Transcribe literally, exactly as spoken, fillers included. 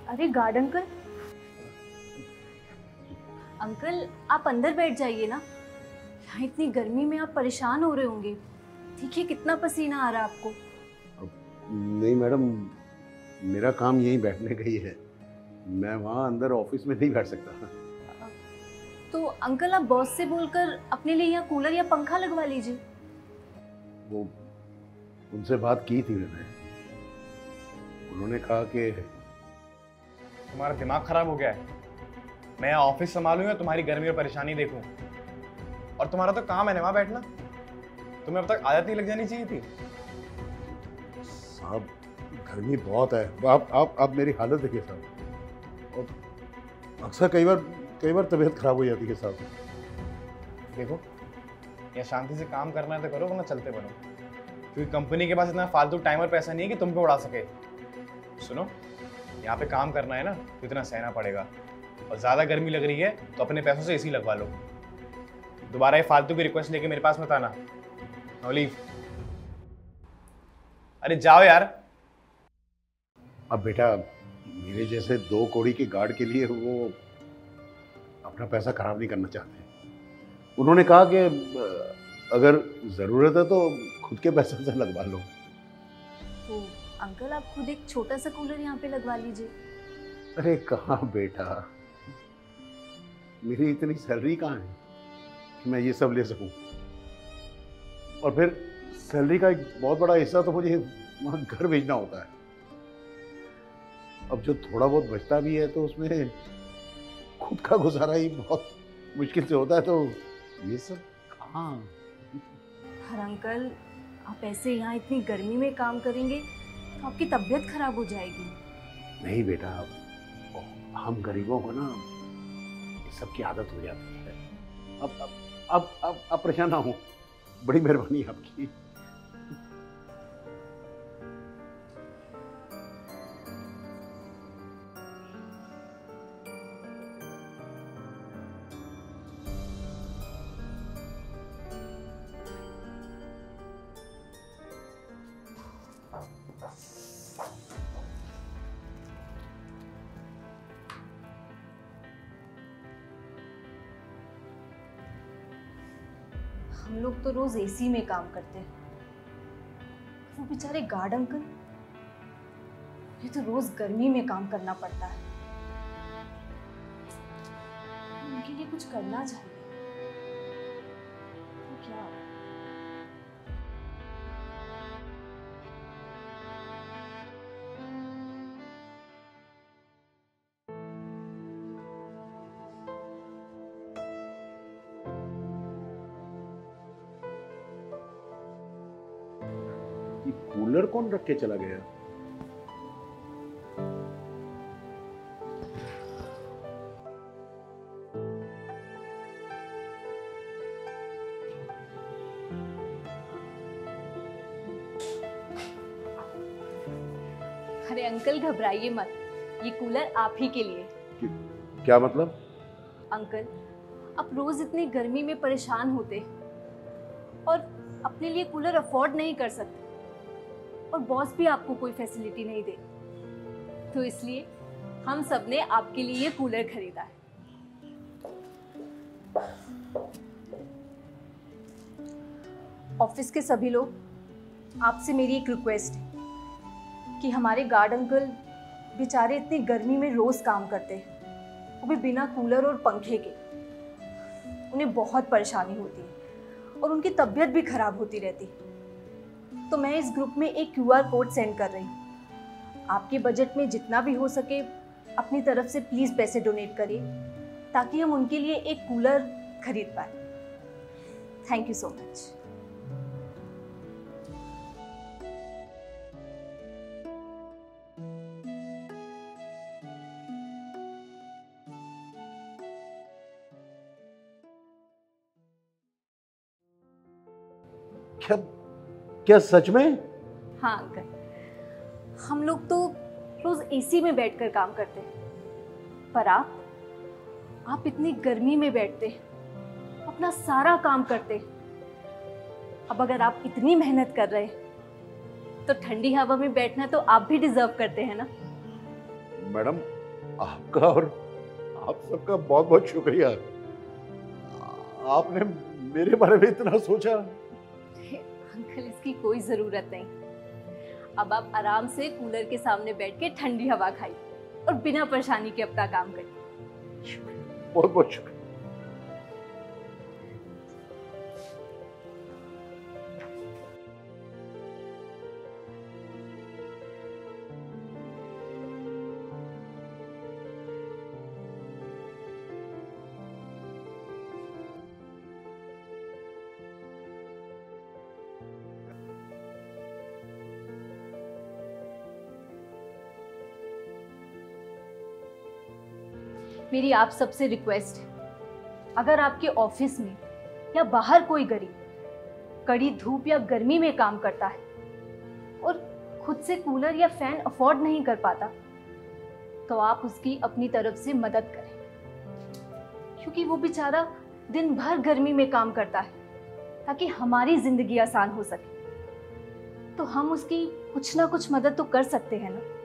अरे guard uncle, uncle आप अंदर बैठ जाइए ना। यहाँ इतनी गर्मी में आप परेशान हो रहे होंगे। देखिए कितना पसीना आ रहा है आपको। नहीं मैडम, मेरा काम यहीं बैठने का ही है, मैं वहाँ अंदर ऑफिस में नहीं बैठ सकता। तो अंकल आप बॉस से बोलकर अपने लिए यहाँ कूलर या पंखा लगवा लीजिए। वो उनसे बात की थी मैंने, उन्होंने कहा कि तुम्हारा दिमाग खराब हो गया है। मैं यहाँ ऑफिस संभालूं या तुम्हारी गर्मी और परेशानी देखूं? और तुम्हारा तो काम है ना वहाँ बैठना, तुम्हें अब तक आदत नहीं लग जानी चाहिए थी। साहब गर्मी बहुत है, आप आप आप मेरी हालत देखिए साहब, और अक्सर कई बार कई बार तबीयत खराब हो जाती है साहब। देखो, या शांति से काम करना है तो करो, वरना चलते बनो, क्योंकि कंपनी के पास इतना फालतू टाइम और पैसा नहीं है कि तुम पे उड़ा सके। सुनो, यहाँ पे काम करना है ना तो इतना सहना पड़ेगा, और ज़्यादा गर्मी लग रही है तो अपने पैसों से एसी लगवा लो। दोबारा ये फालतू की रिक्वेस्ट लेके मेरे पास मत आना। No leave. अरे जाओ यार। अब बेटा, मेरे जैसे दो कौड़ी के गार्ड के लिए वो अपना पैसा खराब नहीं करना चाहते। उन्होंने कहा कि अगर ज़रूरत है तो खुद के पैसे से लगवा लो। तो अंकल आप खुद एक छोटा सा कूलर यहाँ पे लगवा लीजिए। अरे कहाँ बेटा, मेरी इतनी सैलरी कहाँ है कि मैं ये सब ले सकूं, और फिर सैलरी का एक बहुत बड़ा हिस्सा तो मुझे वहाँ घर भेजना होता है। अब जो थोड़ा बहुत बचता भी है तो उसमें खुद का गुजारा ही बहुत मुश्किल से होता है, तो ये सब कहाँ। हर अंकल आप ऐसे यहाँ इतनी गर्मी में काम करेंगे तो आपकी तबीयत खराब हो जाएगी। नहीं बेटा, हम गरीबों को ना इस सब की आदत हो जाती है। अब अब अब अब, अब परेशान ना हो, बड़ी मेहरबानी आपकी। हम लोग तो रोज एसी में काम करते हैं, वो बेचारे गार्ड अंकल, ये तो रोज गर्मी में काम करना पड़ता है। उनके लिए कुछ करना चाहिए। तो क्या ये कूलर कौन रख के चला गया? अरे अंकल घबराइए मत, ये कूलर आप ही के लिए। क्या मतलब? अंकल आप रोज इतनी गर्मी में परेशान होते और अपने लिए कूलर अफोर्ड नहीं कर सकते, और बॉस भी आपको कोई फैसिलिटी नहीं दे, तो इसलिए हम सब ने आपके लिए ये कूलर खरीदा है। ऑफिस के सभी लोग, आपसे मेरी एक रिक्वेस्ट है कि हमारे गार्ड अंकल बेचारे इतनी गर्मी में रोज काम करते हैं, वो भी बिना कूलर और पंखे के। उन्हें बहुत परेशानी होती है और उनकी तबीयत भी खराब होती रहती। तो मैं इस ग्रुप में एक क्यूआर कोड सेंड कर रही हूँ। आपके बजट में जितना भी हो सके अपनी तरफ से प्लीज़ पैसे डोनेट करिए, ताकि हम उनके लिए एक कूलर खरीद पाए। Thank you so much. क्या क्या सच में? हाँ अंकल, हम लोग तो रोज एसी में बैठकर काम करते हैं, पर आप आप इतनी गर्मी में बैठते, अपना सारा काम करते। अब अगर आप इतनी मेहनत कर रहे हैं तो ठंडी हवा में बैठना तो आप भी डिजर्व करते हैं ना। मैडम, आपका और आप सबका बहुत बहुत शुक्रिया। आपने मेरे बारे में इतना सोचा। अंकल, इसकी कोई ज़रूरत नहीं। अब आप आराम से कूलर के सामने बैठ के ठंडी हवा खाइए और बिना परेशानी के अपना काम करिए। बहुत बहुत शुक्रिया। मेरी आप सबसे रिक्वेस्ट है, अगर आपके ऑफिस में या बाहर कोई गरीब कड़ी धूप या गर्मी में काम करता है और खुद से कूलर या फैन अफोर्ड नहीं कर पाता, तो आप उसकी अपनी तरफ से मदद करें, क्योंकि वो बेचारा दिन भर गर्मी में काम करता है ताकि हमारी जिंदगी आसान हो सके। तो हम उसकी कुछ ना कुछ मदद तो कर सकते हैं ना।